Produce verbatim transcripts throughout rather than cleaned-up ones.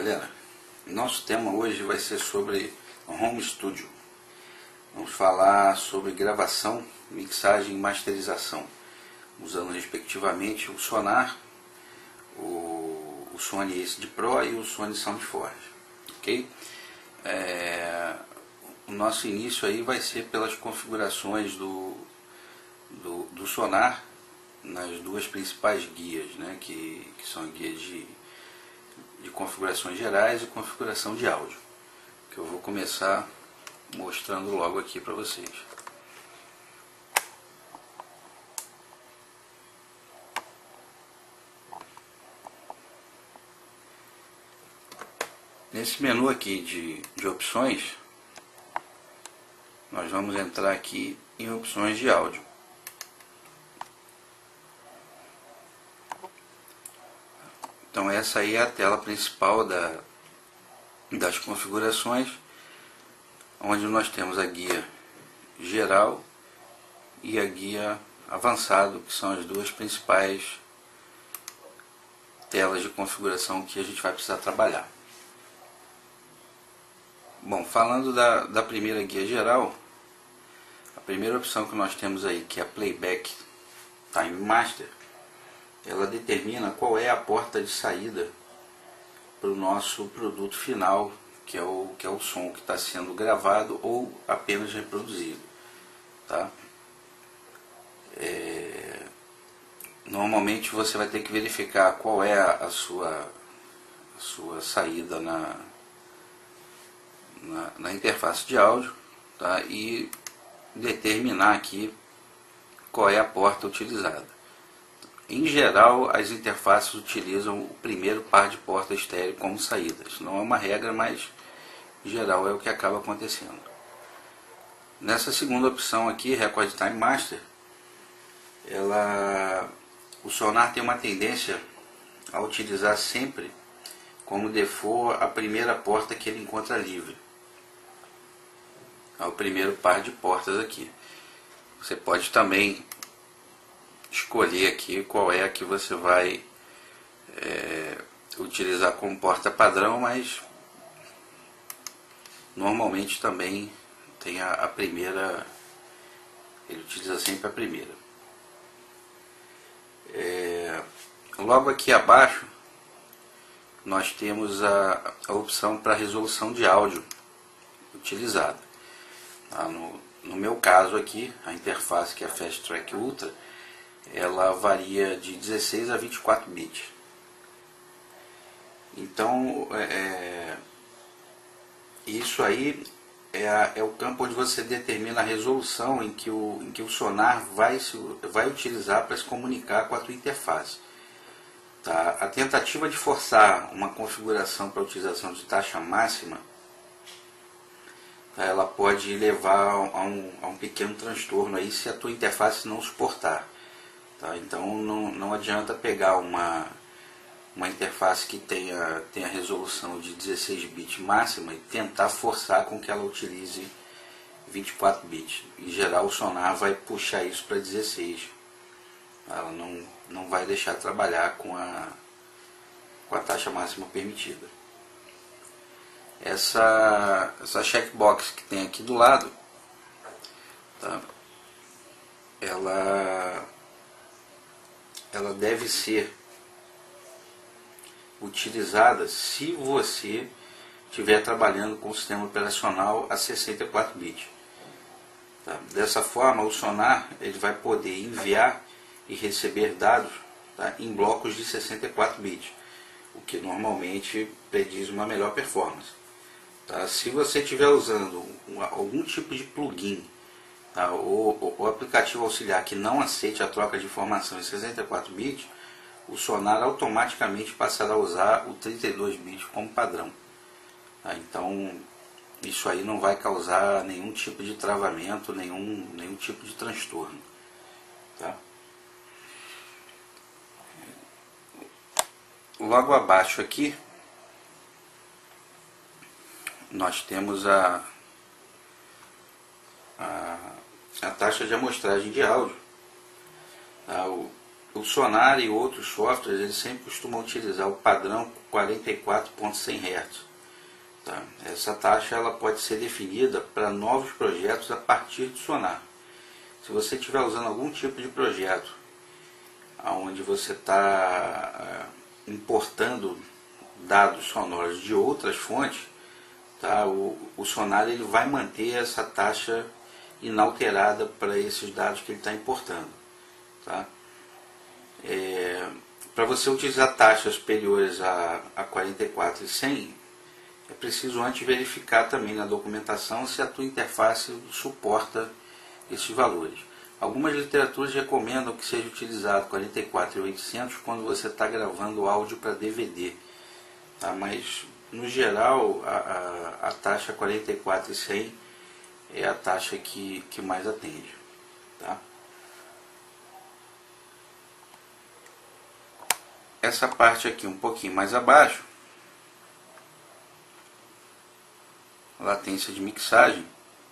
galera, nosso tema hoje vai ser sobre Home Studio. Vamos falar sobre gravação, mixagem e masterização, usando respectivamente o Sonar, o, o Sony Acid Pro e o Sony Soundforge, ok? É, o nosso início aí vai ser pelas configurações do, do, do Sonar nas duas principais guias, né, que, que são guias de, de configurações gerais e configuração de áudio, que eu vou começar mostrando logo aqui para vocês. Nesse menu aqui de, de opções, nós vamos entrar aqui em opções de áudio. Então essa aí é a tela principal da, das configurações, onde nós temos a guia geral e a guia avançado, que são as duas principais telas de configuração que a gente vai precisar trabalhar. Bom, falando da, da primeira guia geral, a primeira opção que nós temos aí, que é a Playback Time Master, ela determina qual é a porta de saída para o nosso produto final, que é o, que é o som que está sendo gravado ou apenas reproduzido. Tá? É, normalmente você vai ter que verificar qual é a, a, sua, a sua saída na, na, na interface de áudio, tá? E determinar aqui qual é a porta utilizada. Em geral, as interfaces utilizam o primeiro par de portas estéreo como saídas. Não é uma regra, mas em geral é o que acaba acontecendo. Nessa segunda opção aqui, Record Time Master, ela, o Sonar tem uma tendência a utilizar sempre como default a primeira porta que ele encontra livre. É o primeiro par de portas aqui. Você pode também escolher aqui qual é a que você vai é, utilizar como porta padrão, mas normalmente também tem a, a primeira, ele utiliza sempre a primeira. É, logo aqui abaixo nós temos a, a opção para resolução de áudio utilizada. Tá? No, no meu caso aqui, a interface, que é a Fast Track Ultra, ela varia de dezesseis a vinte e quatro bits. Então, é, isso aí é, a, é o campo onde você determina a resolução em que o, em que o Sonar vai, se, vai utilizar para se comunicar com a tua interface. Tá? A tentativa de forçar uma configuração para a utilização de taxa máxima, tá? Ela pode levar a um, a um pequeno transtorno aí se a tua interface não suportar. Tá? Então não, não adianta pegar uma, uma interface que tenha, tenha resolução de dezesseis bits máxima e tentar forçar com que ela utilize vinte e quatro bits. Em geral o Sonar vai puxar isso para dezesseis. Ela não, não vai deixar trabalhar com a, com a taxa máxima permitida. Essa, essa checkbox que tem aqui do lado, tá? ela... ela deve ser utilizada se você estiver trabalhando com o sistema operacional a sessenta e quatro bits. Tá? Dessa forma, o Sonar ele vai poder enviar e receber dados, tá, em blocos de sessenta e quatro bits, o que normalmente prediz uma melhor performance. Tá? Se você estiver usando um, algum tipo de plugin, Tá, o, o aplicativo auxiliar que não aceite a troca de informação em sessenta e quatro bits, o Sonar automaticamente passará a usar o trinta e dois bits como padrão. Tá, então isso aí não vai causar nenhum tipo de travamento, nenhum, nenhum tipo de transtorno. Tá? Logo abaixo aqui nós temos a, a a taxa de amostragem de áudio. Tá? O, o Sonar e outros softwares, eles sempre costumam utilizar o padrão quarenta e quatro ponto cem hertz. Tá? Essa taxa ela pode ser definida para novos projetos a partir do Sonar. Se você estiver usando algum tipo de projeto onde você está importando dados sonoros de outras fontes, tá? o, o Sonar ele vai manter essa taxa inalterada para esses dados que ele está importando. Tá? É, para você utilizar taxas superiores a, a quarenta e quatro e cem, é preciso antes verificar também na documentação se a tua interface suporta esses valores. Algumas literaturas recomendam que seja utilizado quarenta e quatro e oitocentos quando você está gravando áudio para D V D. Tá? Mas, no geral, a, a, a taxa quarenta e quatro e cem é a taxa que, que mais atende. Tá? Essa parte aqui um pouquinho mais abaixo, latência de mixagem,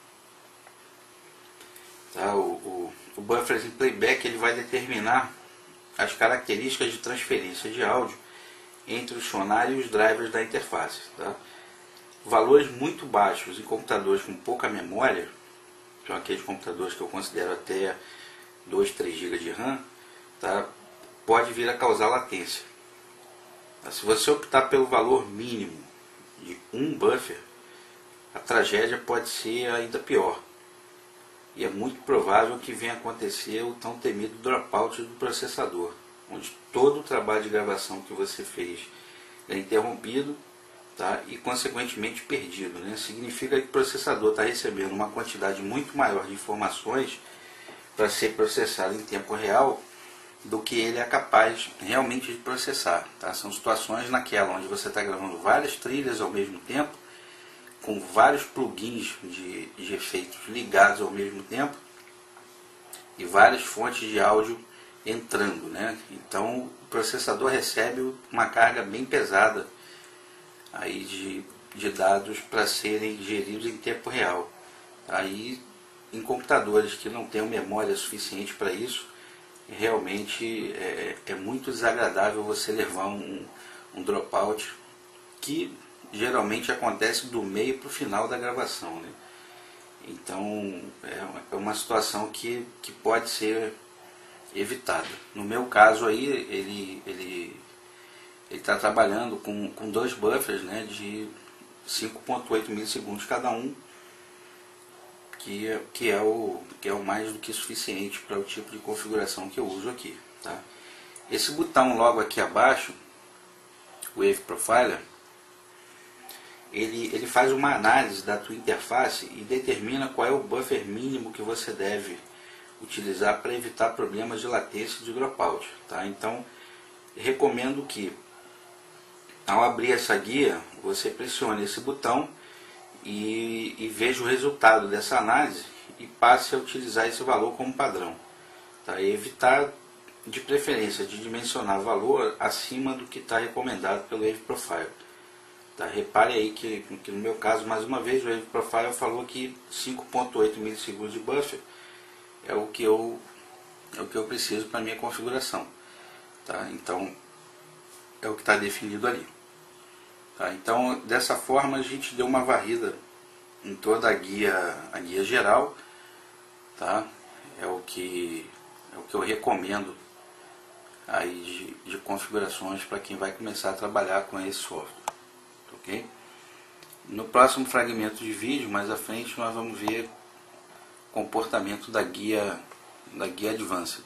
tá? o, o, o buffer em playback ele vai determinar as características de transferência de áudio entre o Sonar e os drivers da interface. Tá? Valores muito baixos em computadores com pouca memória, são aqueles computadores que eu considero até dois, três gigas de RAM, tá? Pode vir a causar latência. Se você optar pelo valor mínimo de um buffer, a tragédia pode ser ainda pior. E é muito provável que venha acontecer o tão temido dropout do processador, onde todo o trabalho de gravação que você fez é interrompido, tá? E consequentemente perdido. Né? Significa que o processador está recebendo uma quantidade muito maior de informações para ser processado em tempo real do que ele é capaz realmente de processar. Tá? São situações naquela onde você está gravando várias trilhas ao mesmo tempo, com vários plugins de, de efeitos ligados ao mesmo tempo e várias fontes de áudio entrando. Né? Então o processador recebe uma carga bem pesada aí de, de dados para serem geridos em tempo real. Aí, em computadores que não tenham memória suficiente para isso, realmente é, é muito desagradável você levar um, um dropout que geralmente acontece do meio para o final da gravação. Né? Então é uma situação que, que pode ser evitada. No meu caso aí, ele ele ele está trabalhando com, com dois buffers, né, de cinco ponto oito milissegundos cada um, que é, que, é o, que é o mais do que suficiente para o tipo de configuração que eu uso aqui. Tá? Esse botão logo aqui abaixo, Wave Profiler, ele, ele faz uma análise da tua interface e determina qual é o buffer mínimo que você deve utilizar para evitar problemas de latência e de dropout. Tá? Então, recomendo que, ao abrir essa guia, você pressione esse botão e, e veja o resultado dessa análise e passe a utilizar esse valor como padrão. Tá? E evitar, de preferência, de dimensionar valor acima do que está recomendado pelo Wave Profile. Tá? Repare aí que, que no meu caso, mais uma vez, o Wave Profile falou que cinco ponto oito milissegundos de buffer é o que eu, é o que eu preciso para a minha configuração. Tá? Então, é o que está definido ali. Tá? Então, dessa forma, a gente deu uma varrida em toda a guia, a guia geral. Tá? É o que, é o que eu recomendo aí de, de configurações para quem vai começar a trabalhar com esse software. Okay? No próximo fragmento de vídeo, mais à frente, nós vamos ver o comportamento da guia, da guia Advanced.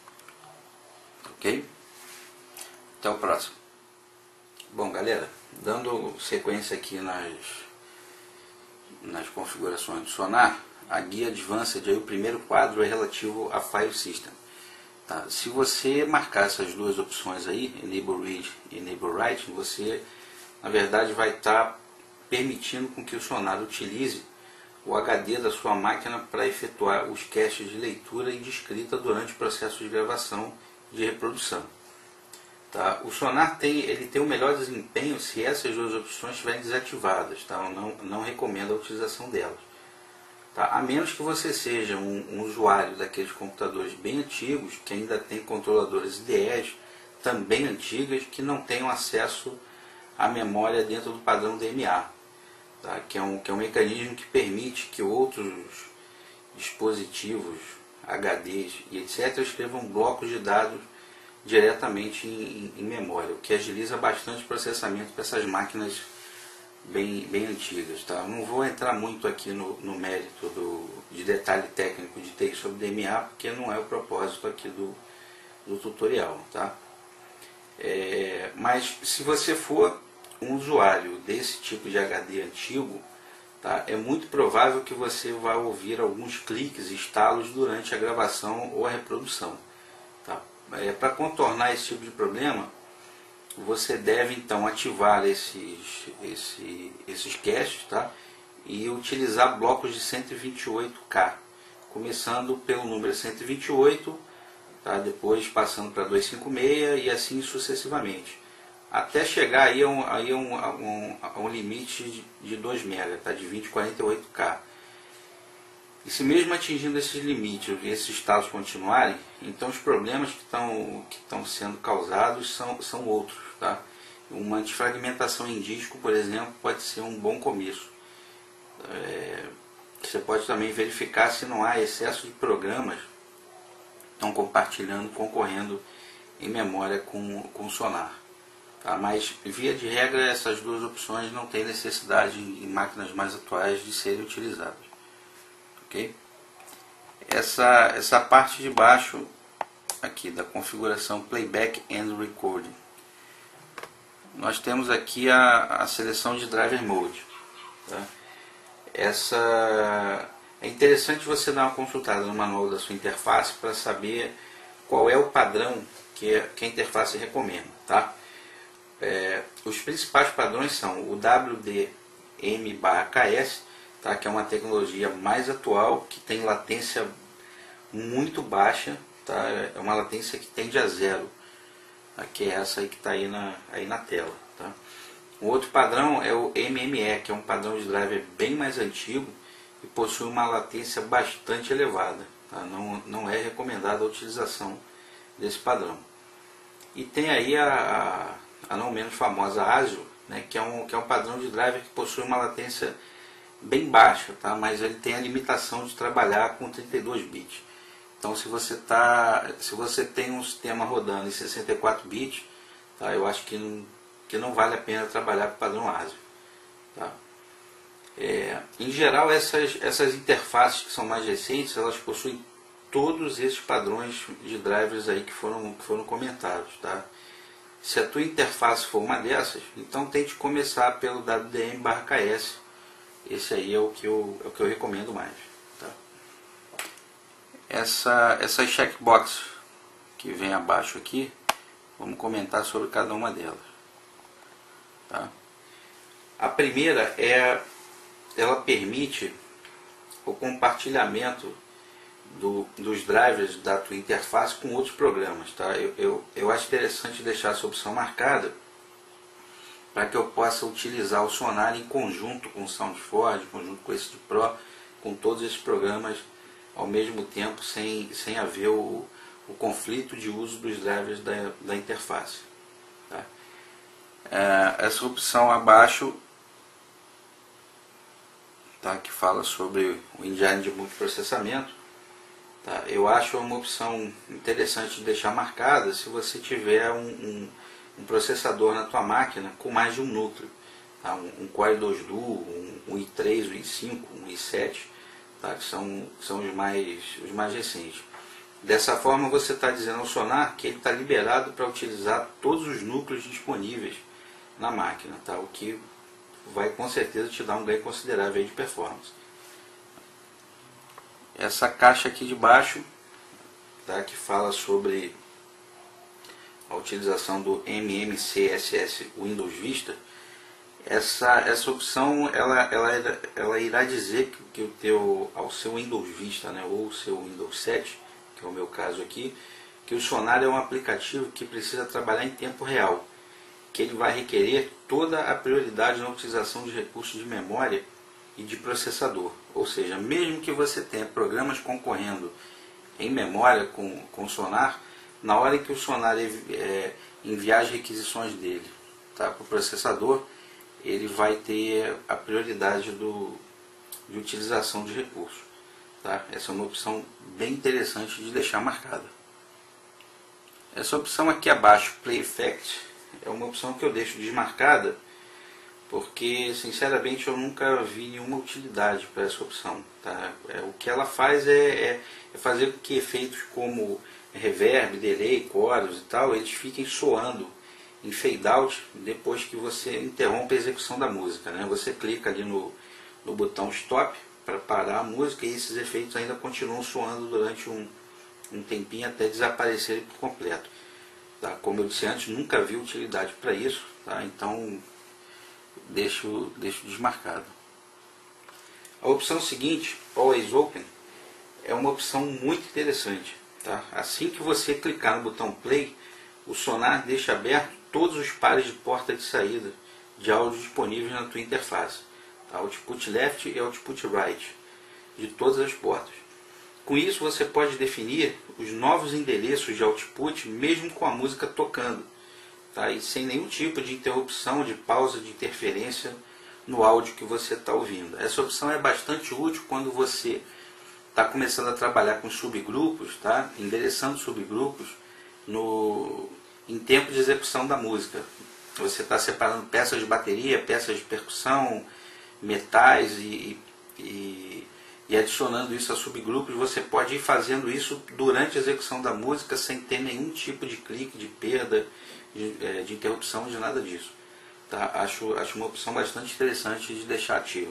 Ok? Até o próximo. Bom, galera, dando sequência aqui nas, nas configurações do Sonar, a guia Advanced, aí o primeiro quadro é relativo a File System. Tá? Se você marcar essas duas opções aí, Enable Read e Enable Write, você, na verdade, vai estar permitindo com que o Sonar utilize o H D da sua máquina para efetuar os caches de leitura e de escrita durante o processo de gravação e de reprodução. Tá? O Sonar tem, ele tem o melhor desempenho se essas duas opções estiverem desativadas. Tá? Eu não, não recomendo a utilização delas. Tá? A menos que você seja um, um usuário daqueles computadores bem antigos, que ainda tem controladores I D Es também antigas, que não tenham acesso à memória dentro do padrão D M A. Tá? Que, é um, que é um mecanismo que permite que outros dispositivos, H Ds e etcétera escrevam blocos de dados diretamente em, em, em memória, o que agiliza bastante o processamento para essas máquinas bem, bem antigas. Tá? Eu não vou entrar muito aqui no, no mérito do, de detalhe técnico de T I sobre D M A, porque não é o propósito aqui do, do tutorial. Tá? É, mas se você for um usuário desse tipo de H D antigo, tá, é muito provável que você vá ouvir alguns cliques e estalos durante a gravação ou a reprodução. Tá? É, para contornar esse tipo de problema, você deve então ativar esses, esse, esses caches, tá? E utilizar blocos de cento e vinte e oito K, começando pelo número cento e vinte e oito, tá? Depois passando para duzentos e cinquenta e seis e assim sucessivamente, até chegar aí a um, aí a um, a um, a um limite de dois megas, tá? De vinte e quarenta e oito K. E se mesmo atingindo esses limites e esses estados continuarem, então os problemas que estão, que estão sendo causados são, são outros. Tá? Uma antifragmentação em disco, por exemplo, pode ser um bom começo. É, você pode também verificar se não há excesso de programas que estão compartilhando, concorrendo em memória com, com o Sonar. Tá? Mas, via de regra, essas duas opções não têm necessidade em máquinas mais atuais de serem utilizadas. Okay? Essa, essa parte de baixo aqui da configuração Playback and Recording, nós temos aqui a, a seleção de Driver Mode. Tá? Essa, é interessante você dar uma consultada no manual da sua interface para saber qual é o padrão que, que a interface recomenda. Tá? É, os principais padrões são o W D M barra K S, tá? Que é uma tecnologia mais atual, que tem latência muito baixa, tá? É uma latência que tende a zero. Aqui é essa aí que está aí na, aí na tela. Tá? O outro padrão é o M M E, que é um padrão de driver bem mais antigo e possui uma latência bastante elevada. Tá? Não, não é recomendada a utilização desse padrão. E tem aí a, a, a não menos famosa ASIO, né? que, é um, que é um padrão de driver que possui uma latência bem baixa, tá? Mas ele tem a limitação de trabalhar com trinta e dois bits. Então, se você, tá, se você tem um sistema rodando em sessenta e quatro bits, tá, eu acho que não, que não vale a pena trabalhar com o padrão ASIO. Tá? É, em geral, essas, essas interfaces que são mais recentes, elas possuem todos esses padrões de drivers aí que foram, que foram comentados. Tá? Se a tua interface for uma dessas, então tente começar pelo W D M barra K S. Esse aí é o que eu, é o que eu recomendo mais. Tá? Essa, essas checkbox que vem abaixo aqui, vamos comentar sobre cada uma delas. Tá? A primeira é, ela permite o compartilhamento do, dos drivers da tua interface com outros programas. Tá? Eu, eu, eu acho interessante deixar essa opção marcada para que eu possa utilizar o Sonar em conjunto com o SoundForge, em conjunto com esse de Pro, com todos esses programas ao mesmo tempo, sem, sem haver o, o conflito de uso dos drivers da, da interface. Tá? É, essa opção abaixo, tá, que fala sobre o engine de multiprocessamento, tá, eu acho uma opção interessante de deixar marcada se você tiver um, um um processador na tua máquina com mais de um núcleo, tá? um, um Core dois Duo, um, um i três, um i cinco, um i sete, tá? que são, são os, mais, os mais recentes. Dessa forma você está dizendo ao Sonar que ele está liberado para utilizar todos os núcleos disponíveis na máquina, tá? O que vai com certeza te dar um ganho considerável aí de performance. Essa caixa aqui de baixo, tá? Que fala sobre a utilização do M M C S S Windows Vista, essa, essa opção ela, ela, ela irá dizer que, que o teu, ao seu Windows Vista, né, ou o seu Windows sete, que é o meu caso aqui, que o Sonar é um aplicativo que precisa trabalhar em tempo real, que ele vai requerer toda a prioridade na utilização de recursos de memória e de processador. Ou seja, mesmo que você tenha programas concorrendo em memória com, com o Sonar, na hora que o Sonar é, enviar as requisições dele, tá, para o processador, ele vai ter a prioridade do, de utilização de recursos. Tá? Essa é uma opção bem interessante de deixar marcada. Essa opção aqui abaixo, Play Effect, é uma opção que eu deixo desmarcada, porque sinceramente eu nunca vi nenhuma utilidade para essa opção. Tá? É, o que ela faz é, é, é fazer com que efeitos como reverb, delay, coros e tal, eles fiquem soando em fade out depois que você interrompe a execução da música. Né? Você clica ali no, no botão stop para parar a música e esses efeitos ainda continuam soando durante um, um tempinho até desaparecerem por completo. Tá? Como eu disse antes, nunca vi utilidade para isso, tá? Então deixo, deixo desmarcado. A opção seguinte, Always Open, é uma opção muito interessante. Tá? Assim que você clicar no botão Play, o Sonar deixa aberto todos os pares de porta de saída de áudio disponíveis na tua interface. Tá? Output Left e Output Right, de todas as portas. Com isso você pode definir os novos endereços de output mesmo com a música tocando. Tá? E sem nenhum tipo de interrupção, de pausa, de interferência no áudio que você está ouvindo. Essa opção é bastante útil quando você está começando a trabalhar com subgrupos, tá? Endereçando subgrupos no, em tempo de execução da música. Você está separando peças de bateria, peças de percussão, metais e, e, e adicionando isso a subgrupos. Você pode ir fazendo isso durante a execução da música sem ter nenhum tipo de clique, de perda, de, de interrupção, de nada disso. Tá? Acho, acho uma opção bastante interessante de deixar ativa.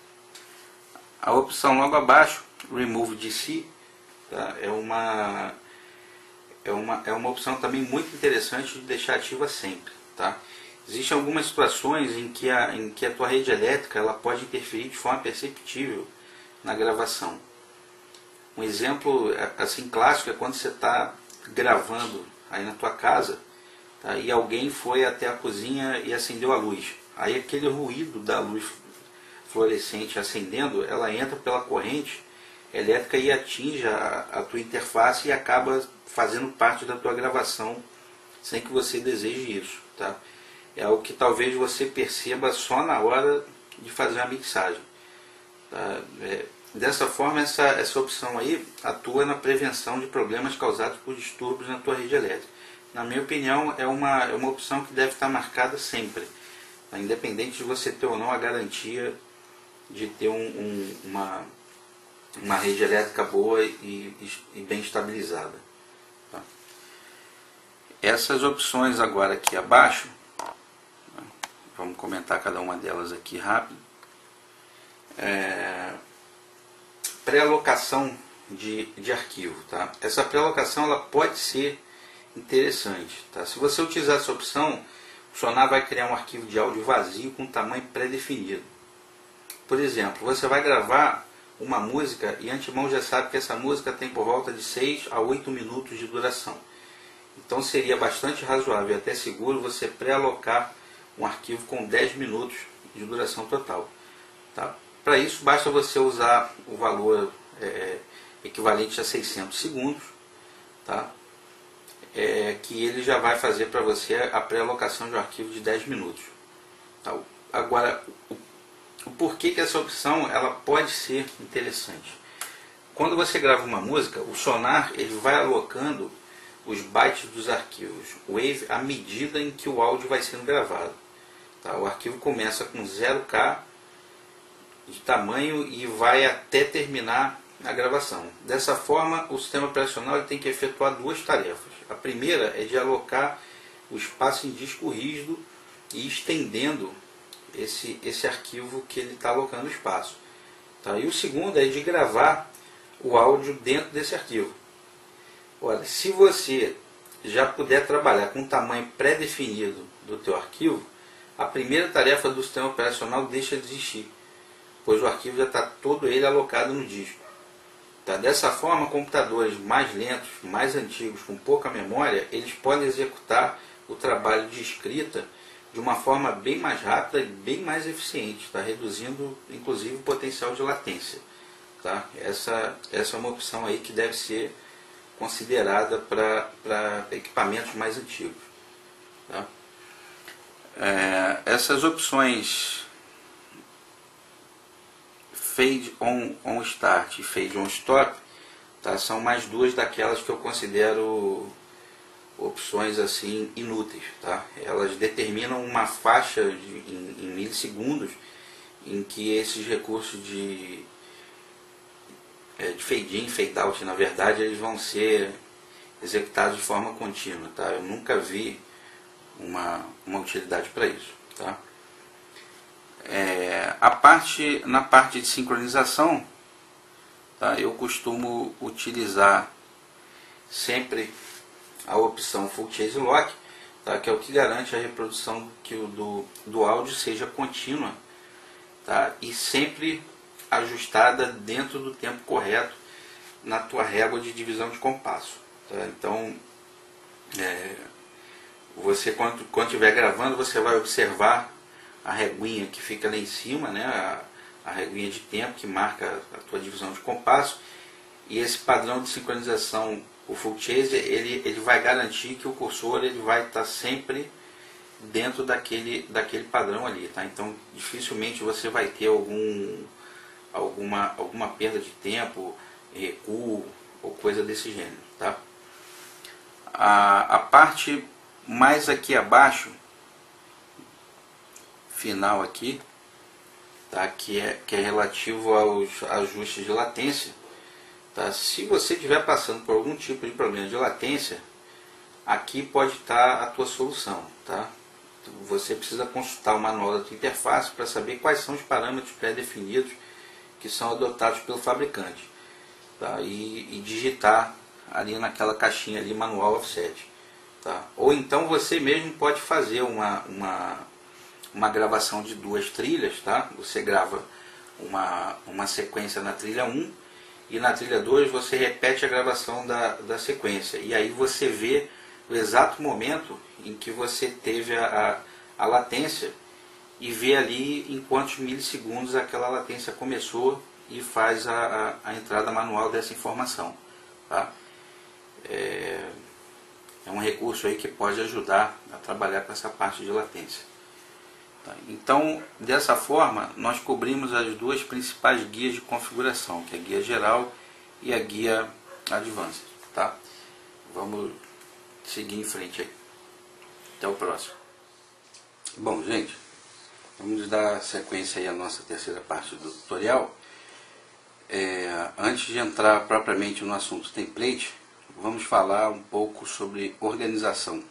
A opção logo abaixo, Remove D C, tá? é, uma, é, uma, é uma opção também muito interessante de deixar ativa sempre. Tá? Existem algumas situações em que, a, em que a tua rede elétrica ela pode interferir de forma perceptível na gravação. Um exemplo assim clássico é quando você está gravando aí na tua casa, tá? E alguém foi até a cozinha e acendeu a luz. Aí aquele ruído da luz fluorescente acendendo, ela entra pela corrente elétrica e atinge a, a tua interface e acaba fazendo parte da tua gravação sem que você deseje isso. Tá? É algo que talvez você perceba só na hora de fazer a mixagem. Tá? É, dessa forma, essa, essa opção aí atua na prevenção de problemas causados por distúrbios na tua rede elétrica. Na minha opinião, é uma, é uma opção que deve estar marcada sempre, tá? Independente de você ter ou não a garantia de ter um, um, uma, uma rede elétrica boa e, e bem estabilizada. Tá? Essas opções agora aqui abaixo, vamos comentar cada uma delas aqui rápido. É, pré-alocação de, de arquivo. Tá? Essa pré-alocação ela pode ser interessante. Tá? Se você utilizar essa opção, o Sonar vai criar um arquivo de áudio vazio com tamanho pré-definido. Por exemplo, você vai gravar uma música e antemão já sabe que essa música tem por volta de seis a oito minutos de duração. Então seria bastante razoável e até seguro você pré-alocar um arquivo com dez minutos de duração total. Tá? Para isso basta você usar o valor é, equivalente a seiscentos segundos, tá? É, que ele já vai fazer para você a pré-alocação de um arquivo de dez minutos. Tá? Agora, o, o porquê que essa opção ela pode ser interessante? Quando você grava uma música, o Sonar ele vai alocando os bytes dos arquivos Wave à medida em que o áudio vai sendo gravado. Tá? O arquivo começa com zero K de tamanho e vai até terminar a gravação. Dessa forma, o sistema operacional ele tem que efetuar duas tarefas. A primeira é de alocar o espaço em disco rígido e estendendo esse, esse arquivo que ele está alocando espaço. Tá? E o segundo é de gravar o áudio dentro desse arquivo. Olha, se você já puder trabalhar com o tamanho pré-definido do teu arquivo, a primeira tarefa do sistema operacional deixa de existir, pois o arquivo já está todo ele alocado no disco. Tá? Dessa forma, computadores mais lentos, mais antigos, com pouca memória, eles podem executar o trabalho de escrita de uma forma bem mais rápida e bem mais eficiente, está reduzindo inclusive o potencial de latência. Tá? Essa, essa é uma opção aí que deve ser considerada para equipamentos mais antigos. Tá? É, essas opções Fade on, on Start e Fade on Stop, tá? São mais duas daquelas que eu considero opções assim inúteis. Tá? Elas determinam uma faixa de, em, em milissegundos em que esses recursos de, é, de fade in, fade out, na verdade, eles vão ser executados de forma contínua. Tá? Eu nunca vi uma, uma utilidade para isso. Tá? É, a parte, na parte de sincronização, tá, eu costumo utilizar sempre a opção Full Chase Lock, tá, que é o que garante a reprodução que o, do, do áudio seja contínua, tá, e sempre ajustada dentro do tempo correto na tua régua de divisão de compasso. Tá? Então, é, você quando quando estiver gravando, você vai observar a reguinha que fica lá em cima, né, a, a reguinha de tempo que marca a tua divisão de compasso, e esse padrão de sincronização, o Full Chase, ele, ele vai garantir que o cursor ele vai estar sempre dentro daquele, daquele padrão ali. Tá? Então dificilmente você vai ter algum, alguma, alguma perda de tempo, recuo ou coisa desse gênero. Tá? A, a parte mais aqui abaixo, final aqui, tá, que é que é relativo aos ajustes de latência, tá? Se você estiver passando por algum tipo de problema de latência, aqui pode estar a tua solução, tá? Você precisa consultar o manual da tua interface para saber quais são os parâmetros pré-definidos que são adotados pelo fabricante, tá? E, e digitar ali naquela caixinha ali, manual offset, tá? Ou então você mesmo pode fazer uma uma uma gravação de duas trilhas, tá? Você grava uma, uma sequência na trilha um e na trilha dois você repete a gravação da, da sequência. E aí você vê o exato momento em que você teve a, a, a latência e vê ali em quantos milissegundos aquela latência começou e faz a, a, a entrada manual dessa informação. Tá? É, é um recurso aí que pode ajudar a trabalhar com essa parte de latência. Então, dessa forma, nós cobrimos as duas principais guias de configuração, que é a guia geral e a guia Advanced. Tá? Vamos seguir em frente aí. Até o próximo. Bom, gente, vamos dar sequência aí à nossa terceira parte do tutorial. É, antes de entrar propriamente no assunto template, vamos falar um pouco sobre organização.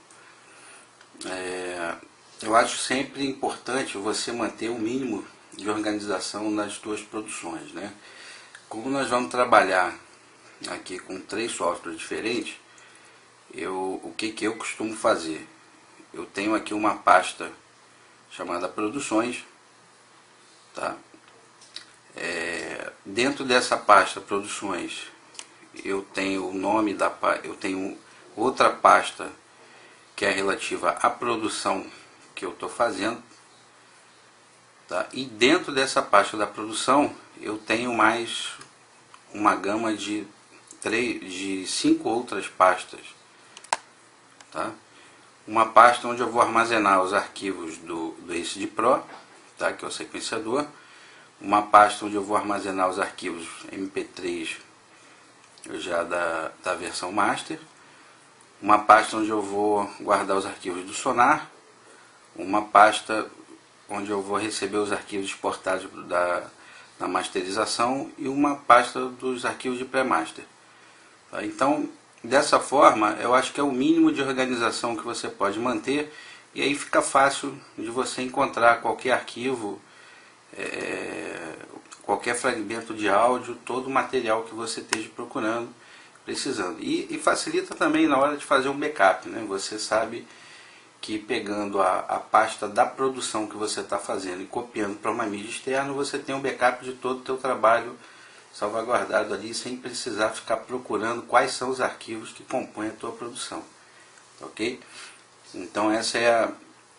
É, Eu acho sempre importante você manter o mínimo de organização nas suas produções, né? Como nós vamos trabalhar aqui com três softwares diferentes, eu, o que, que eu costumo fazer? Eu tenho aqui uma pasta chamada Produções, tá? É, dentro dessa pasta Produções, eu tenho o nome da eu tenho outra pasta que é relativa à produção que eu estou fazendo, tá? E dentro dessa pasta da produção eu tenho mais uma gama de três, de cinco outras pastas, tá? Uma pasta onde eu vou armazenar os arquivos do, do Ace D Pro, tá? Que é o sequenciador. Uma pasta onde eu vou armazenar os arquivos M P três já da, da versão Master. Uma pasta onde eu vou guardar os arquivos do Sonar. Uma pasta onde eu vou receber os arquivos exportados da, da masterização e uma pasta dos arquivos de pré-master. Tá? Então, dessa forma, eu acho que é o mínimo de organização que você pode manter e aí fica fácil de você encontrar qualquer arquivo, é, qualquer fragmento de áudio, todo o material que você esteja procurando, precisando. E, e facilita também na hora de fazer um backup, né? Você sabe que pegando a, a pasta da produção que você está fazendo e copiando para uma mídia externa, você tem um backup de todo o teu trabalho salvaguardado ali, sem precisar ficar procurando quais são os arquivos que compõem a tua produção. Ok? Então essa é a,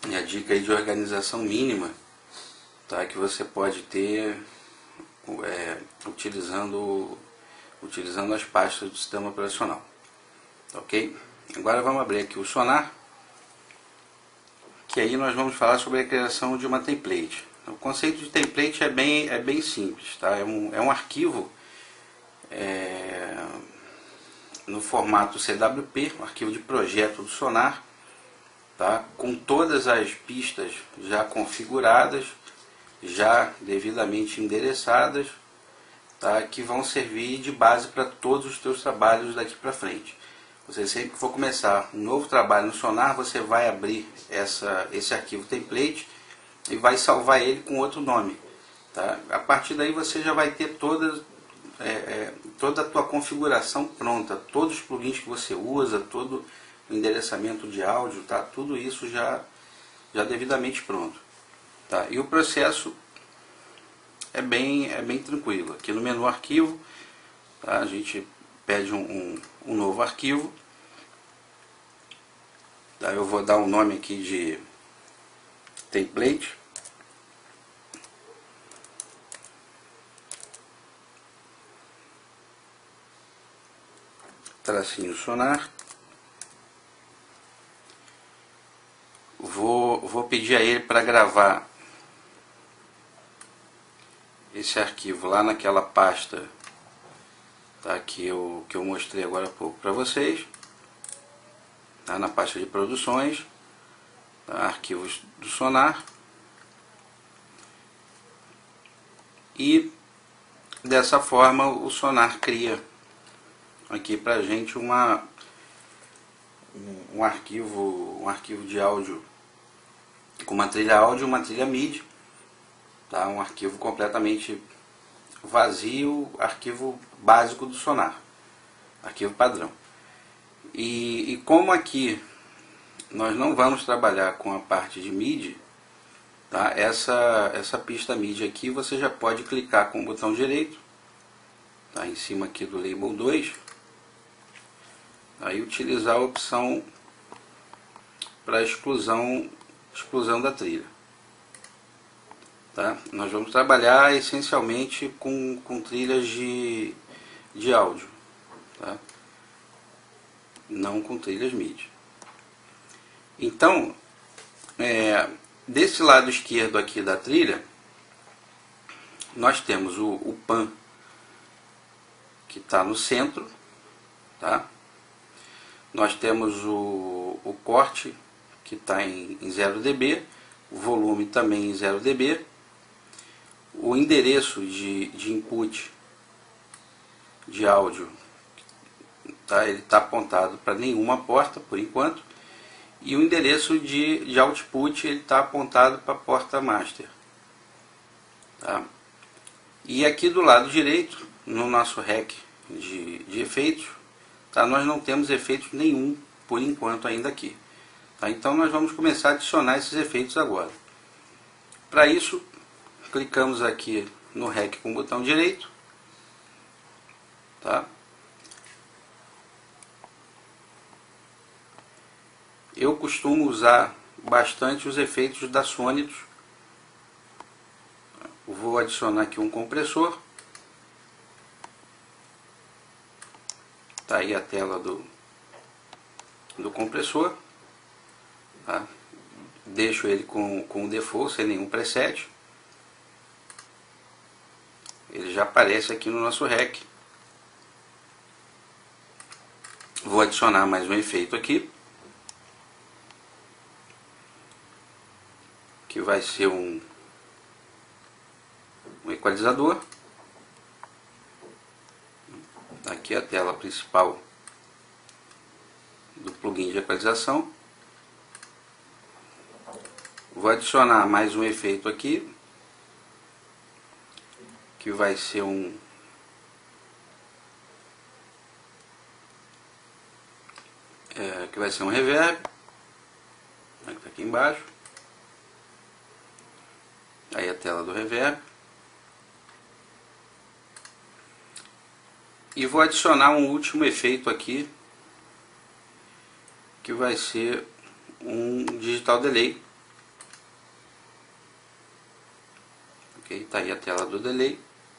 E a dica aí de organização mínima, tá, que você pode ter é, utilizando, utilizando as pastas do sistema operacional. Ok? Agora vamos abrir aqui o Sonar, que aí nós vamos falar sobre a criação de uma template. O conceito de template é bem, é bem simples, tá? É um, é um arquivo é, no formato C W P, um arquivo de projeto do Sonar, tá? Com todas as pistas já configuradas, já devidamente endereçadas, tá? Que vão servir de base para todos os teus trabalhos daqui para frente. Você sempre que for começar um novo trabalho no Sonar, você vai abrir essa, esse arquivo template e vai salvar ele com outro nome. Tá? A partir daí você já vai ter toda, é, é, toda a tua configuração pronta, todos os plugins que você usa, todo o endereçamento de áudio, tá? Tudo isso já, já devidamente pronto. Tá? E o processo é bem, é bem tranquilo. Aqui no menu arquivo, tá? A gente pede um, um, um novo arquivo. Tá? Eu vou dar um nome aqui de template. Tracinho Sonar. Vou, vou pedir a ele para gravar esse arquivo lá naquela pasta, tá, que, eu, que eu mostrei agora há pouco para vocês, tá, na pasta de produções, tá, arquivos do Sonar, e dessa forma o Sonar cria aqui para a gente uma, um, um, arquivo, um arquivo de áudio com uma trilha áudio e uma trilha M I D I, tá, um arquivo completamente vazio, arquivo básico do Sonar, arquivo padrão. E, e como aqui nós não vamos trabalhar com a parte de M I D I, tá, essa, essa pista M I D I aqui você já pode clicar com o botão direito, tá, em cima aqui do Label dois, aí utilizar a opção para exclusão, exclusão da trilha. Tá? Nós vamos trabalhar essencialmente com, com trilhas de, de áudio, tá? Não com trilhas M I D I. Então, é, desse lado esquerdo aqui da trilha, nós temos o, o pan, que está no centro, tá? Nós temos o, o corte, que está em, em zero decibéis, o volume também em zero decibéis, o endereço de, de input de áudio, tá? Ele está apontado para nenhuma porta por enquanto, e o endereço de, de output ele está apontado para a porta master, tá? E aqui do lado direito, no nosso rack de, de efeitos, tá? Nós não temos efeitos nenhum por enquanto ainda aqui, tá? Então nós vamos começar a adicionar esses efeitos agora. Para isso, clicamos aqui no rack com o botão direito, tá? Eu costumo usar bastante os efeitos da Sonidos. Vou adicionar aqui um compressor. Tá aí a tela do, do compressor, tá? Deixo ele com, com o default, sem nenhum preset. Ele já aparece aqui no nosso rack. Vou adicionar mais um efeito aqui, que vai ser um, um equalizador. Aqui a tela principal do plugin de equalização. Vou adicionar mais um efeito aqui, que vai ser um é, que vai ser um reverb, né, que está aqui embaixo. Aí a tela do reverb. E vou adicionar um último efeito aqui, que vai ser um digital delay, Ok, está aí a tela do delay.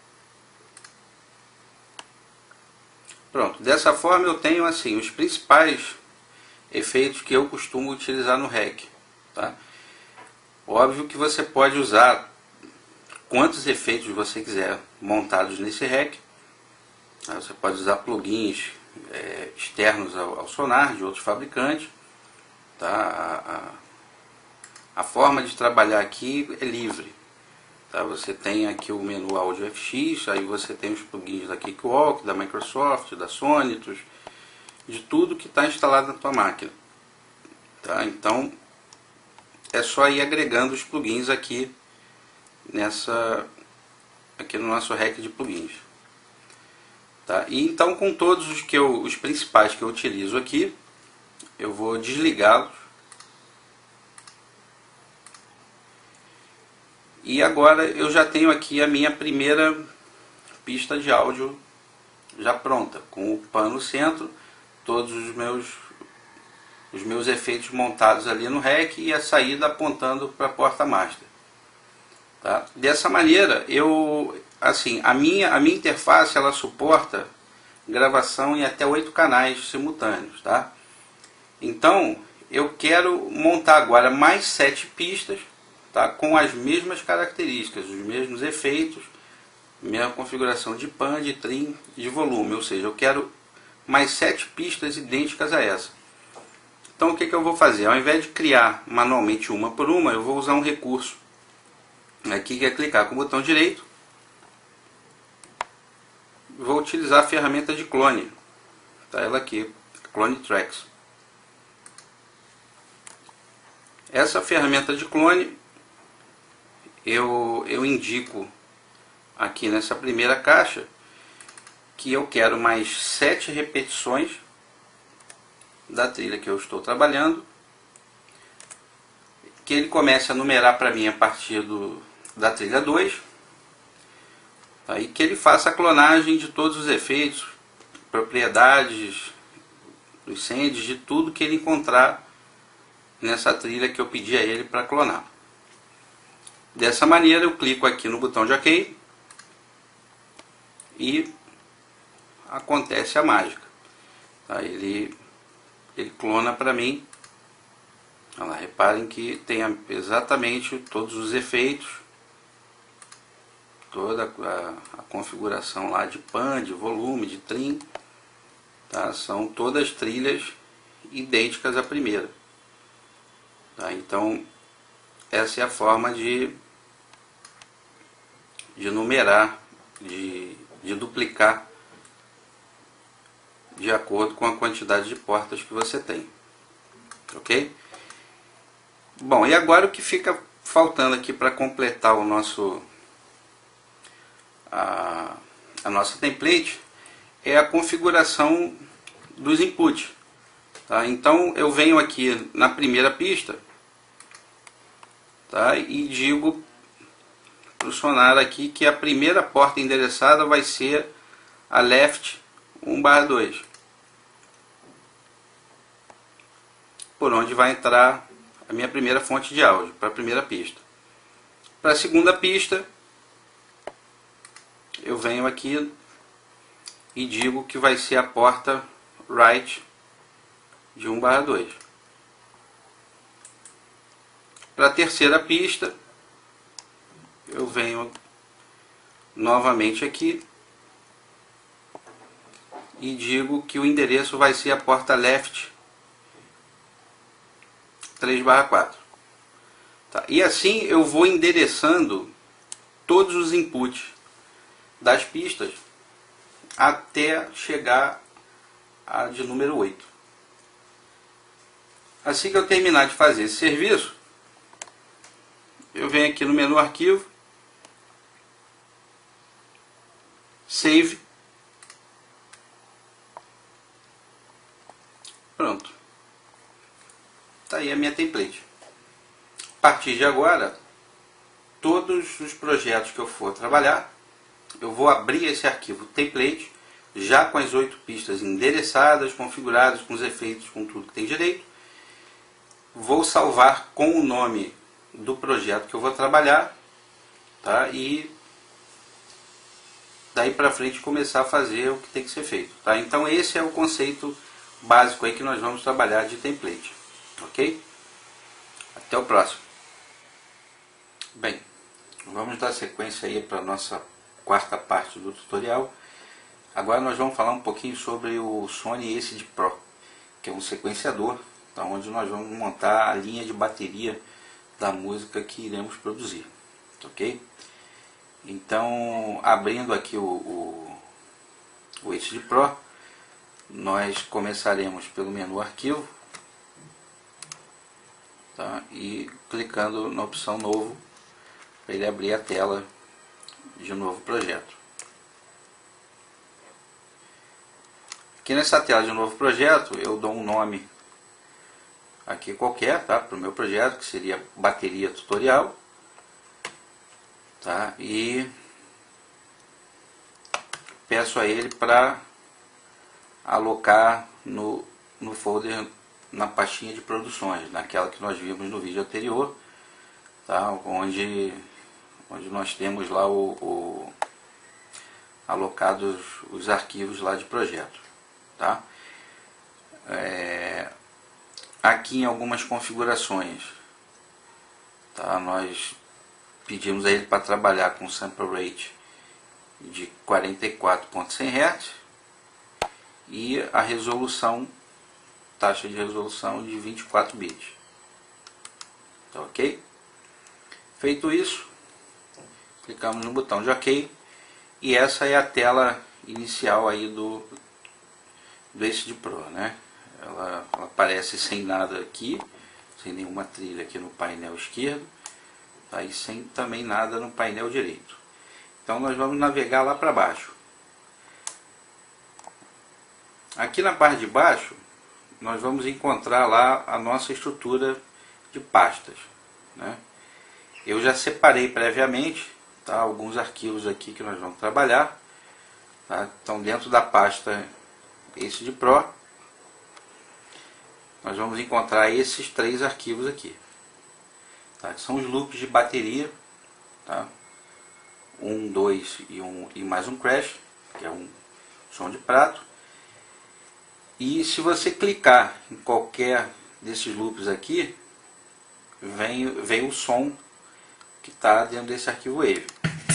Pronto, dessa forma eu tenho assim os principais efeitos que eu costumo utilizar no R E C. Tá? Óbvio que você pode usar quantos efeitos você quiser montados nesse R E C. Tá? Você pode usar plugins é, externos ao, ao sonar de outros fabricantes. Tá? A, a, a forma de trabalhar aqui é livre. Tá? Você tem aqui o menu Audio F X, aí você tem os plugins da Cakewalk, da Microsoft, da Sonitus, de tudo que está instalado na tua máquina. Tá? Então é só ir agregando os plugins aqui nessa aqui no nosso R E C de plugins. Tá? E então com todos os que eu, os principais que eu utilizo aqui, eu vou desligá-los. E agora eu já tenho aqui a minha primeira pista de áudio já pronta, com o pan no centro, todos os meus, os meus efeitos montados ali no R E C e a saída apontando para a porta master. Tá? Dessa maneira, eu, assim, a minha, a minha interface ela suporta gravação em até oito canais simultâneos. Tá? Então, eu quero montar agora mais sete pistas. Tá? Com as mesmas características, os mesmos efeitos, mesma configuração de pan, de trim, de volume, ou seja, eu quero mais sete pistas idênticas a essa. Então o que, que eu vou fazer? Ao invés de criar manualmente uma por uma, eu vou usar um recurso aqui que é clicar com o botão direito, vou utilizar a ferramenta de clone, tá? Ela aqui, Clone Tracks. Essa ferramenta de clone Eu, eu indico aqui nessa primeira caixa que eu quero mais sete repetições da trilha que eu estou trabalhando, que ele comece a numerar para mim a partir do, da trilha dois, tá? E que ele faça a clonagem de todos os efeitos, propriedades, dos sends, de tudo que ele encontrar nessa trilha que eu pedi a ele para clonar. Dessa maneira eu clico aqui no botão de OK e acontece a mágica. Tá? Ele, ele clona para mim. Olha lá, reparem que tem exatamente todos os efeitos, toda a, a configuração lá de pan, de volume, de trim. Tá? São todas trilhas idênticas à primeira. Tá? Então essa é a forma de, de numerar, de, de duplicar de acordo com a quantidade de portas que você tem. Ok? Bom, e agora o que fica faltando aqui para completar o nosso, a, a nossa template é a configuração dos inputs. Tá? Então eu venho aqui na primeira pista. Tá? E digo para o sonar aqui que a primeira porta endereçada vai ser a left um barra dois, por onde vai entrar a minha primeira fonte de áudio, para a primeira pista. Para a segunda pista, eu venho aqui e digo que vai ser a porta right de um barra dois. Para a terceira pista, eu venho novamente aqui e digo que o endereço vai ser a porta left três barra quatro. Tá? E assim eu vou endereçando todos os inputs das pistas até chegar a de número oito. Assim que eu terminar de fazer esse serviço, eu venho aqui no menu arquivo, save, pronto. Está aí a minha template. A partir de agora, todos os projetos que eu for trabalhar, eu vou abrir esse arquivo template, já com as oito pistas endereçadas, configuradas, com os efeitos, com tudo que tem direito. Vou salvar com o nome do projeto que eu vou trabalhar tá? E daí para frente começar a fazer o que tem que ser feito, tá? Então esse é o conceito básico aí que nós vamos trabalhar de template, ok? Até o próximo. Bem, vamos dar sequência aí para a nossa quarta parte do tutorial. Agora nós vamos falar um pouquinho sobre o Sony Acid Pro, que é um sequenciador, tá? Onde nós vamos montar a linha de bateria da música que iremos produzir, ok? Então, abrindo aqui o, o, o Acid Pro, nós começaremos pelo menu Arquivo, tá? E clicando na opção Novo, para ele abrir a tela de um novo projeto. Aqui nessa tela de um novo projeto, eu dou um nome aqui qualquer, tá? Para o meu projeto, que seria Bateria Tutorial. Tá? E peço a ele para alocar no, no folder, na pastinha de produções, naquela que nós vimos no vídeo anterior, tá? onde, onde nós temos lá o, o alocados os arquivos lá de projeto. Tá? É, aqui em algumas configurações, tá? Nós pedimos a ele para trabalhar com sample rate de quarenta e quatro ponto cem hertz e a resolução, taxa de resolução de vinte e quatro bits. Tá, ok? Feito isso, clicamos no botão de OK e essa é a tela inicial aí do, do Acid Pro, né? Ela, ela aparece sem nada aqui, sem nenhuma trilha aqui no painel esquerdo. Tá, e sem também nada no painel direito. Então nós vamos navegar lá para baixo. Aqui na parte de baixo nós vamos encontrar lá a nossa estrutura de pastas, né? Eu já separei previamente, tá, alguns arquivos aqui que nós vamos trabalhar, tá? Então dentro da pasta Acid Pro nós vamos encontrar esses três arquivos aqui. Tá, são os loops de bateria, tá? um, dois e, um, e mais um crash, que é um som de prato. E se você clicar em qualquer desses loops aqui, vem, vem o som que está dentro desse arquivo Wave.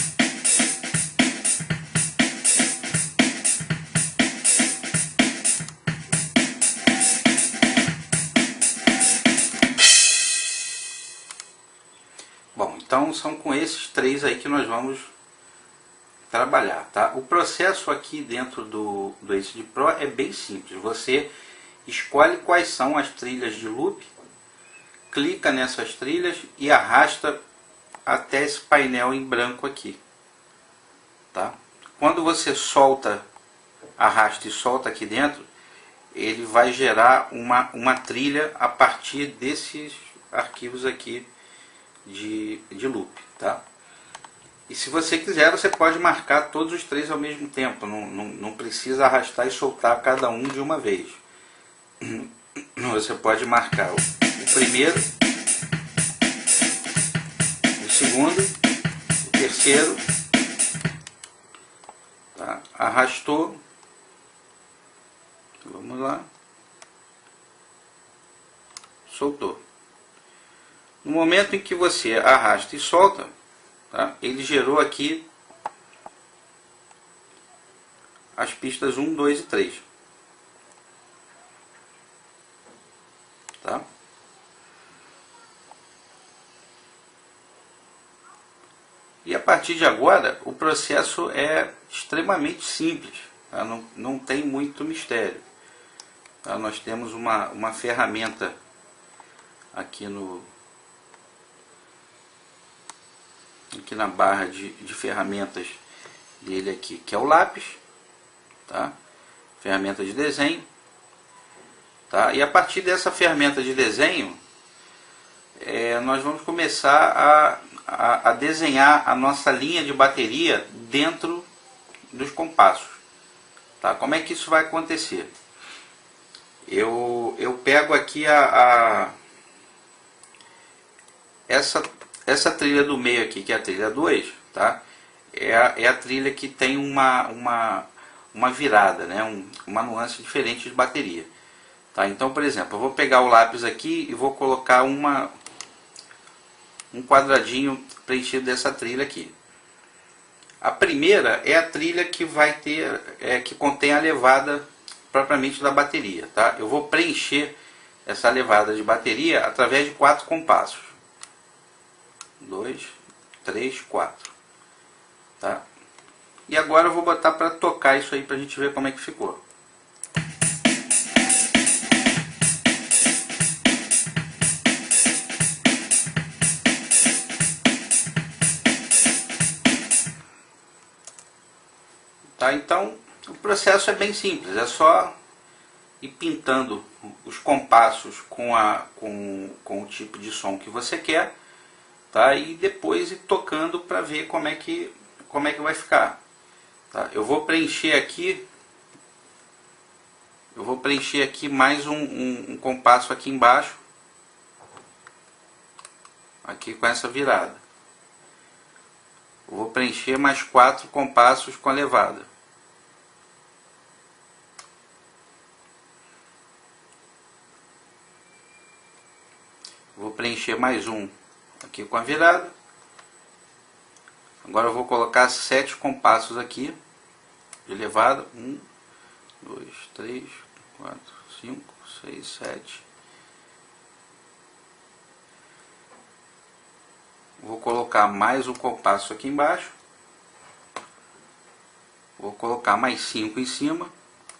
Então são com esses três aí que nós vamos trabalhar, tá? O processo aqui dentro do, do Acid Pro é bem simples. Você escolhe quais são as trilhas de loop, clica nessas trilhas e arrasta até esse painel em branco aqui, tá? Quando você solta, arrasta e solta aqui dentro, ele vai gerar uma, uma trilha a partir desses arquivos aqui De, de loop, tá? E se você quiser, você pode marcar todos os três ao mesmo tempo, não, não, não precisa arrastar e soltar cada um de uma vez. Você pode marcar o, o primeiro, o segundo, o terceiro, tá? Arrastou, vamos lá, soltou. No momento em que você arrasta e solta, tá, ele gerou aqui as pistas um, dois e três. Tá? E a partir de agora, o processo é extremamente simples, tá? não, não tem muito mistério. Tá? Nós temos uma, uma ferramenta aqui no... aqui na barra de, de ferramentas dele aqui, que é o lápis, tá? Ferramenta de desenho, tá? E a partir dessa ferramenta de desenho, é, nós vamos começar a, a, a desenhar a nossa linha de bateria dentro dos compassos, tá? Como é que isso vai acontecer? Eu, eu pego aqui a, a essa Essa trilha do meio aqui, que é a trilha dois, tá? É a, é a trilha que tem uma, uma, uma virada, né? Um, uma nuance diferente de bateria. Tá? Então, por exemplo, eu vou pegar o lápis aqui e vou colocar uma, um quadradinho preenchido dessa trilha aqui. A primeira é a trilha que vai ter, é, que contém a levada propriamente da bateria. Tá? Eu vou preencher essa levada de bateria através de quatro compassos. Dois, três, quatro. Tá? E agora eu vou botar para tocar isso aí para a gente ver como é que ficou. Tá? Então o processo é bem simples, é só ir pintando os compassos com, a, com, com o tipo de som que você quer, tá? E depois ir tocando para ver como é que, como é que vai ficar. Tá? Eu vou preencher aqui, eu vou preencher aqui mais um, um, um compasso aqui embaixo, aqui com essa virada. Eu vou preencher mais quatro compassos com a levada. Vou preencher mais um aqui com a virada. Agora eu vou colocar sete compassos aqui de levada. Um, dois, três, quatro, cinco, seis, sete. Vou colocar mais um compasso aqui embaixo. Vou colocar mais cinco em cima.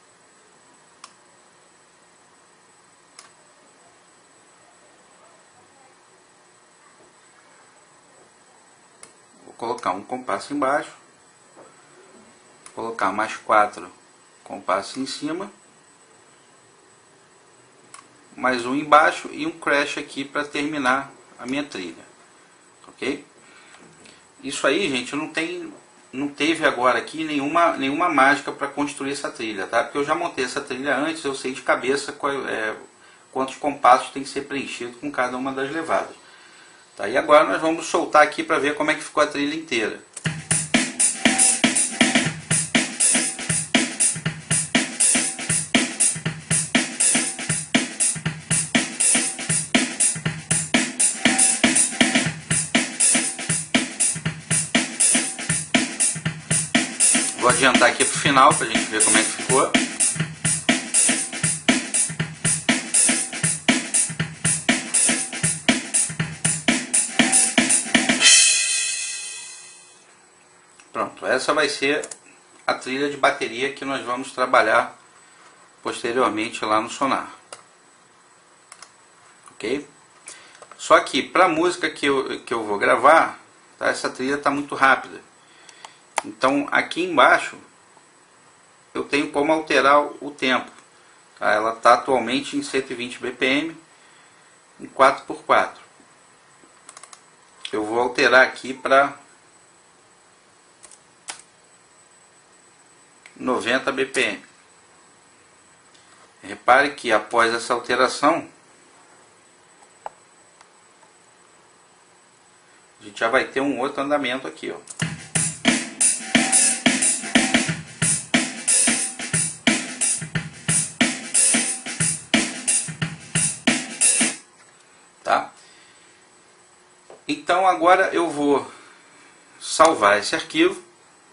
Colocar um compasso embaixo, colocar mais quatro compassos em cima, mais um embaixo e um crash aqui para terminar a minha trilha, ok? Isso aí, gente, não tem, não teve agora aqui nenhuma, nenhuma mágica para construir essa trilha, tá? Porque eu já montei essa trilha antes, eu sei de cabeça qual, é, quantos compassos tem que ser preenchido com cada uma das levadas. Tá, e agora nós vamos soltar aqui para ver como é que ficou a trilha inteira. Vou adiantar aqui para o final para a gente ver como é que ficou. Pronto, essa vai ser a trilha de bateria que nós vamos trabalhar posteriormente lá no Sonar. Ok? Só que para a música que eu, que eu vou gravar, tá, essa trilha está muito rápida. Então aqui embaixo eu tenho como alterar o tempo. Tá? Ela está atualmente em cento e vinte B P M em quatro por quatro. Eu vou alterar aqui para noventa B P M. Repare que após essa alteração a gente já vai ter um outro andamento aqui, ó. Tá? Então agora eu vou salvar esse arquivo.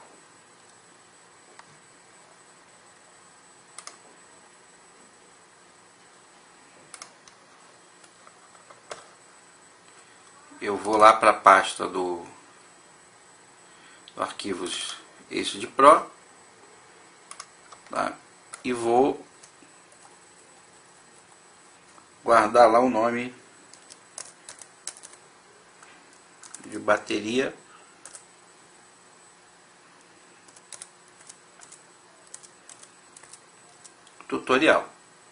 Eu vou lá para a pasta do, do arquivos esse de Pro, tá? E vou guardar lá o nome de bateria tutorial.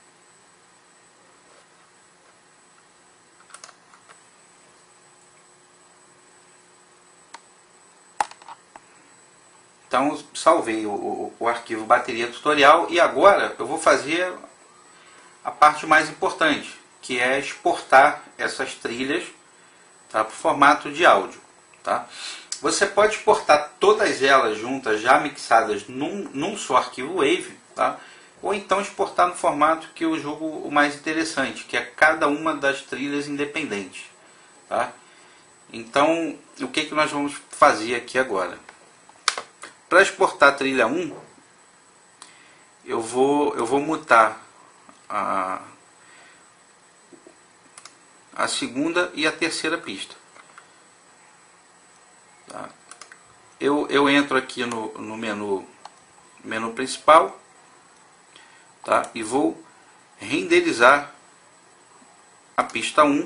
Então salvei o, o, o arquivo bateria tutorial e agora eu vou fazer a parte mais importante, que é exportar essas trilhas, tá, para o formato de áudio. Tá? Você pode exportar todas elas juntas, já mixadas num, num só arquivo Wave, tá? Ou então exportar no formato que eu julgo o mais interessante, que é cada uma das trilhas independentes. Tá? Então, o que, que nós vamos fazer aqui agora? Para exportar a trilha um, eu vou, eu vou mutar a, a segunda e a terceira pista. Tá? Eu, eu entro aqui no, no menu, menu principal, tá? E vou renderizar a pista um.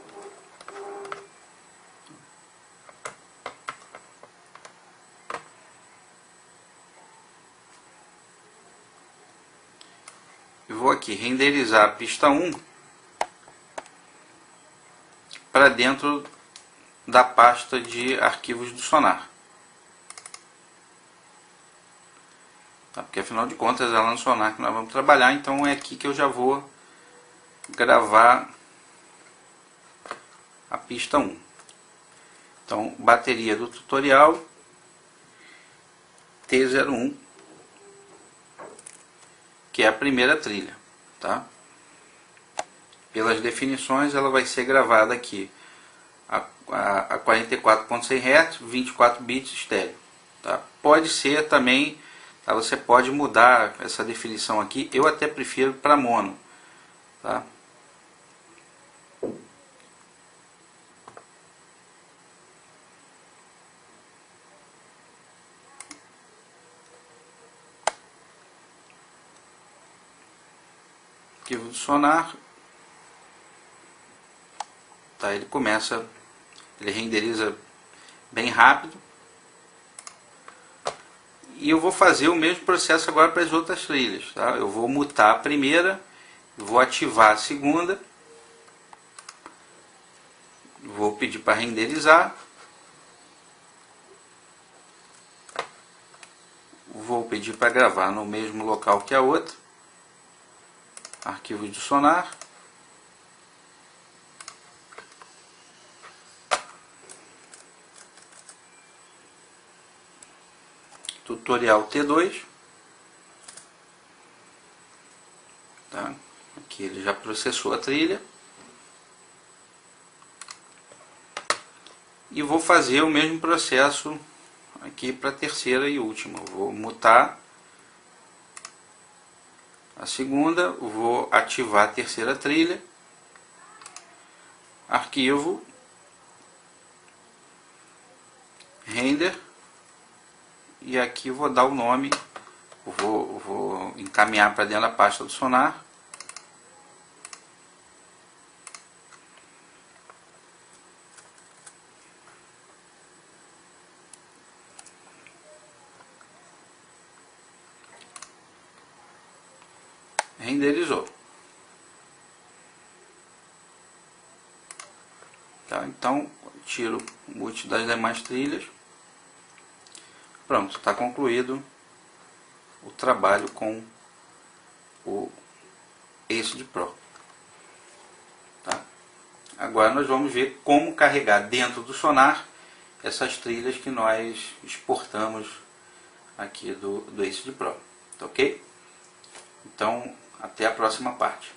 Eu vou aqui renderizar a pista um para dentro da pasta de arquivos do Sonar. Tá? Porque afinal de contas é lá no Sonar que nós vamos trabalhar, então é aqui que eu já vou gravar a pista um. Então, bateria do tutorial T zero um, que é a primeira trilha, tá? Pelas definições, ela vai ser gravada aqui a, a, a quarenta e quatro ponto seis hertz, vinte e quatro bits estéreo, tá? Pode ser também, tá? Você pode mudar essa definição aqui, eu até prefiro para mono, tá? Arquivo do Sonar, tá? Ele começa, ele renderiza bem rápido, e eu vou fazer o mesmo processo agora para as outras trilhas, tá? Eu vou mutar a primeira, vou ativar a segunda, vou pedir para renderizar, vou pedir para gravar no mesmo local que a outra. Arquivos do Sonar, tutorial T dois, tá? Aqui ele já processou a trilha, e vou fazer o mesmo processo aqui para a terceira e última. Eu vou mutar a segunda, vou ativar a terceira trilha, arquivo, render, e aqui vou dar o nome, vou, vou encaminhar para dentro da pasta do Sonar. Renderizou. Tá? Então, tiro o mute das demais trilhas. Pronto, está concluído o trabalho com o Acid Pro. Tá? Agora nós vamos ver como carregar dentro do Sonar essas trilhas que nós exportamos aqui do, do Acid Pro. Tá ok? Então, até a próxima parte.